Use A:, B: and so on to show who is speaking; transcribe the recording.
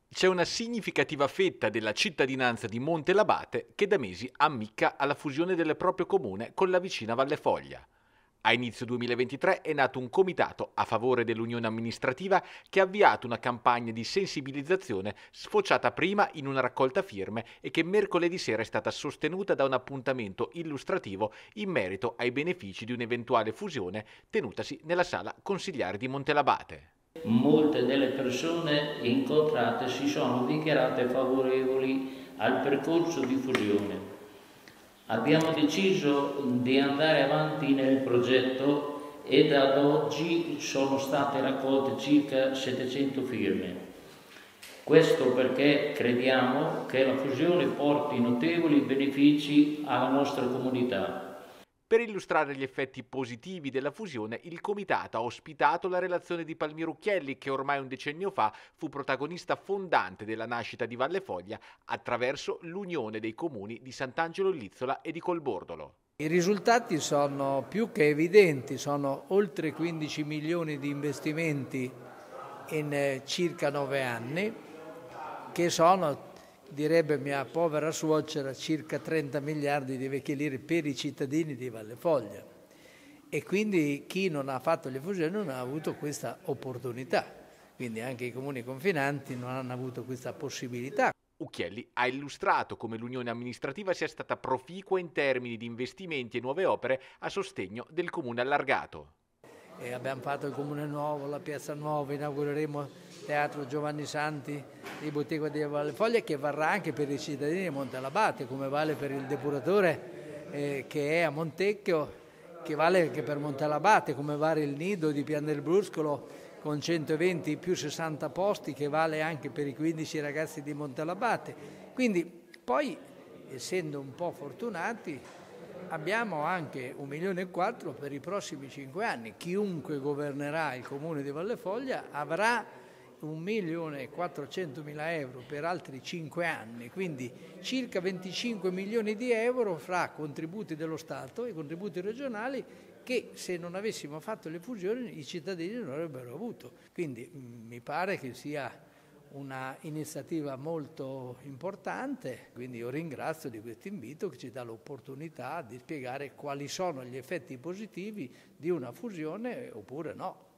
A: C'è una significativa fetta della cittadinanza di Montelabate che da mesi ammicca alla fusione del proprio comune con la vicina Valle Foglia. A inizio 2023 è nato un comitato a favore dell'unione amministrativa che ha avviato una campagna di sensibilizzazione sfociata prima in una raccolta firme e che mercoledì sera è stata sostenuta da un appuntamento illustrativo in merito ai benefici di un'eventuale fusione tenutasi nella sala consigliare di Montelabate.
B: Molte delle persone incontrate si sono dichiarate favorevoli al percorso di fusione. Abbiamo deciso di andare avanti nel progetto ed ad oggi sono state raccolte circa 700 firme. Questo perché crediamo che la fusione porti notevoli benefici alla nostra comunità.
A: Per illustrare gli effetti positivi della fusione, il comitato ha ospitato la relazione di Palmiro Uchelli, che ormai un decennio fa fu protagonista fondante della nascita di Valle Foglia attraverso l'unione dei comuni di Sant'Angelo Lizzola e di Colbordolo.
C: I risultati sono più che evidenti, sono oltre 15 milioni di investimenti in circa 9 anni, che sono, direbbe mia povera suocera, circa 30 miliardi di vecchie lire per i cittadini di Valle Foglia. E quindi chi non ha fatto le fusioni non ha avuto questa opportunità, quindi anche i comuni confinanti non hanno avuto questa possibilità.
A: Uchelli ha illustrato come l'unione amministrativa sia stata proficua in termini di investimenti e nuove opere a sostegno del comune allargato.
C: E abbiamo fatto il Comune Nuovo, la Piazza Nuova, inaugureremo il Teatro Giovanni Santi di Bottega di Valle Foglia, che varrà anche per i cittadini di Montelabate, come vale per il depuratore che è a Montecchio, che vale anche per Montelabate, come vale il Nido di Pian del Bruscolo con 120 più 60 posti, che vale anche per i 15 ragazzi di Montelabate. Quindi poi, essendo un po' fortunati, abbiamo anche 1,4 milioni per i prossimi 5 anni. Chiunque governerà il comune di Valle Foglia avrà 1.400.000 euro per altri 5 anni, quindi circa 25 milioni di euro fra contributi dello Stato e contributi regionali che, se non avessimo fatto le fusioni, i cittadini non avrebbero avuto. Quindi mi pare che sia una iniziativa molto importante, quindi io ringrazio di questo invito che ci dà l'opportunità di spiegare quali sono gli effetti positivi di una fusione oppure no.